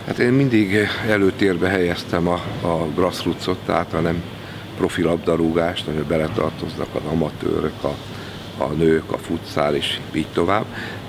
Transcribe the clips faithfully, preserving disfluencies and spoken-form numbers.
Hát én mindig előtérbe helyeztem a, a grassrootsot, tehát a nem profi labdarúgást, amiben beletartoznak az amatőrök, a, a nők, a futszál és így tovább.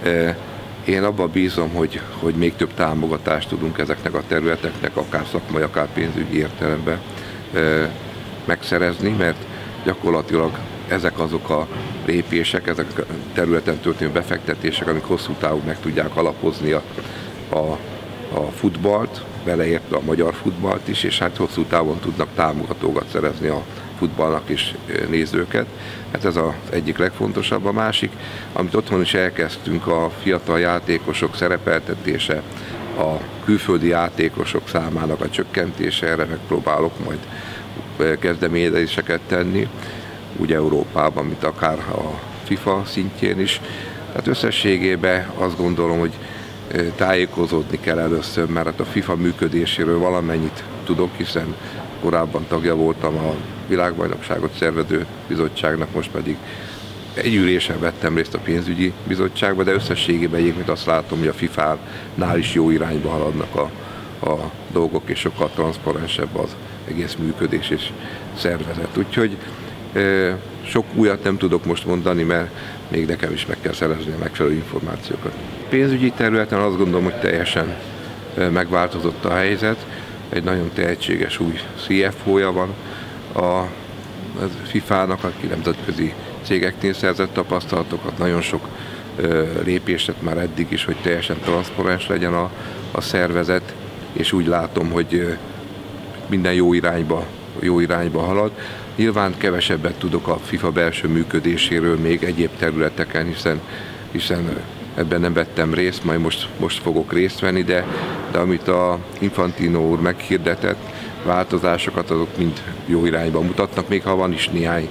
Én abban bízom, hogy, hogy még több támogatást tudunk ezeknek a területeknek, akár szakmai, akár pénzügyi értelemben megszerezni, mert gyakorlatilag ezek azok a lépések, ezek a területen történő befektetések, amik hosszú távon meg tudják alapozni a, a, a futballt, beleértve a magyar futballt is, és hát hosszú távon tudnak támogatókat szerezni a futballnak is nézőket. Hát ez az egyik legfontosabb. A másik, amit otthon is elkezdtünk, a fiatal játékosok szerepeltetése, a külföldi játékosok számának a csökkentése, erre megpróbálok majd kezdeményezéseket tenni, úgy Európában, mint akár a FIFA szintjén is. Tehát összességében azt gondolom, hogy tájékozódni kell először, mert hát a FIFA működéséről valamennyit tudok, hiszen korábban tagja voltam a világbajnokságot szervező bizottságnak, most pedig egy ülésen vettem részt a pénzügyi bizottságban, de összességében egyébként azt látom, hogy a fifánál is jó irányba haladnak a, a dolgok, és sokkal transzparensebb az egész működés és szervezet. Úgyhogy e, sok újat nem tudok most mondani, mert még nekem is meg kell szerezni a megfelelő információkat. Pénzügyi területen azt gondolom, hogy teljesen megváltozott a helyzet. Egy nagyon tehetséges új cé ef ó-ja van a fifának, aki nemzetközi cégeknél szerzett tapasztalatokat, nagyon sok lépést tett már eddig is, hogy teljesen transzparens legyen a, a szervezet, és úgy látom, hogy minden jó irányba, jó irányba halad. Nyilván kevesebbet tudok a FIFA belső működéséről még egyéb területeken, hiszen, hiszen ebben nem vettem részt, majd most, most fogok részt venni, de, de amit a Infantino úr meghirdetett változásokat, azok mind jó irányba mutatnak, még ha van is néhány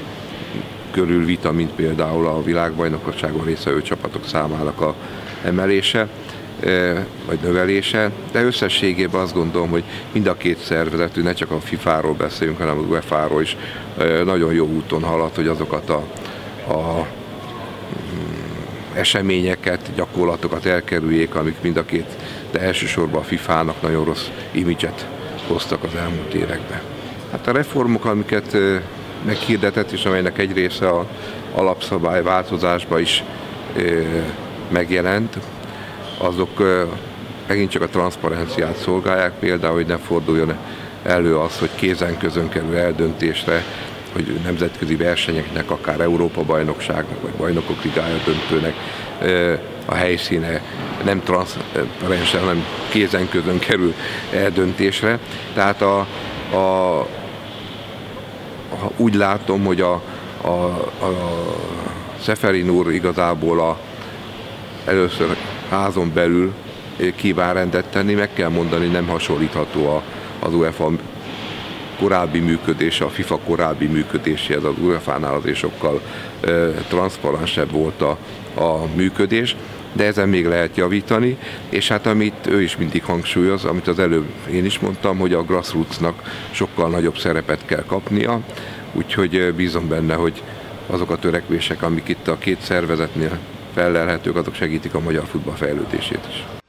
körül vita, mint például a világbajnokságon résztvevő csapatok számának a emelése, vagy növelése, de összességében azt gondolom, hogy mind a két szervezetű, ne csak a fifáról beszéljünk, hanem az uefáról is nagyon jó úton halad, hogy azokat a, a eseményeket, gyakorlatokat elkerüljék, amik mind a két, de elsősorban a fifának nagyon rossz imidzset hoztak az elmúlt években. Hát a reformok, amiket meghirdetett, és amelynek egy része az alapszabály változásba is megjelent, azok megint csak a transzparenciát szolgálják, például, hogy ne forduljon elő az, hogy kézen-közön kerül eldöntésre, hogy nemzetközi versenyeknek, akár Európa-bajnokságnak, vagy Bajnokok Ligája döntőnek a helyszíne nem transzparensen, hanem kézen-közön kerül eldöntésre. Tehát a, a, úgy látom, hogy a, a, a Ceferin úr igazából a, először házon belül kíván rendet tenni, meg kell mondani, nem hasonlítható a, az UEFA korábbi működése, a FIFA korábbi működéséhez, az uefánál azért sokkal e, transzparensebb volt a, a működés, de ezen még lehet javítani, és hát amit ő is mindig hangsúlyoz, amit az előbb én is mondtam, hogy a grassrootsnak sokkal nagyobb szerepet kell kapnia, úgyhogy bízom benne, hogy azok a törekvések, amik itt a két szervezetnél fellelhetők, azok segítik a magyar futball fejlődését is.